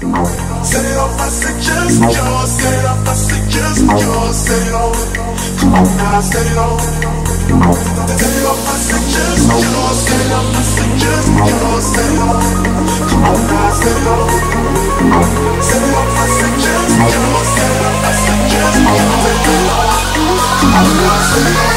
Set it off, I said just yours. Set it off, I said just yours. Set it off. Come on now, set it off. Set it off, I said just yours. Set it off, I said just yours. Set it off. Come on now, set it off. Set it off, I said just yours. Set it off, I said just yours. Set it off. Come on now, set it off.